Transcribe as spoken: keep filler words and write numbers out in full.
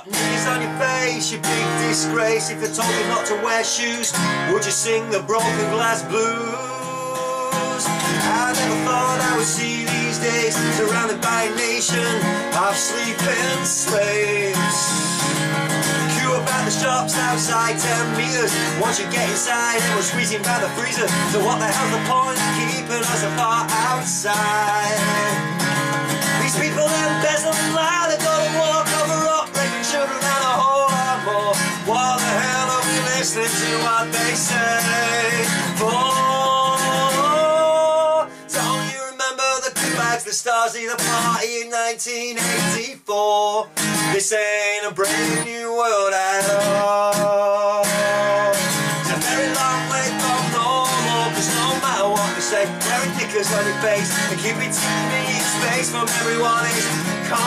knickers on your face, you big disgrace. If they told you not to wear shoes, would you sing the broken glass blues? I never thought I would see these days surrounded by a nation of sleeping slaves. Queue up at the shops outside ten meters. Once you get inside, everyone's squeezing by the freezer. So what the hell's the point of keeping us apart outside? These people embezzle and lie, they go to war, cover up, raping children and a whole lot more. What the hell are we listening to what they say for? Don't you remember the Kulaks, the Stasi, the party in nineteen eighty-four? This ain't a brand new world at all. It's a very long way from normal, cause no matter what we say, wearing knickers on your face and keeping T V in space from everyone is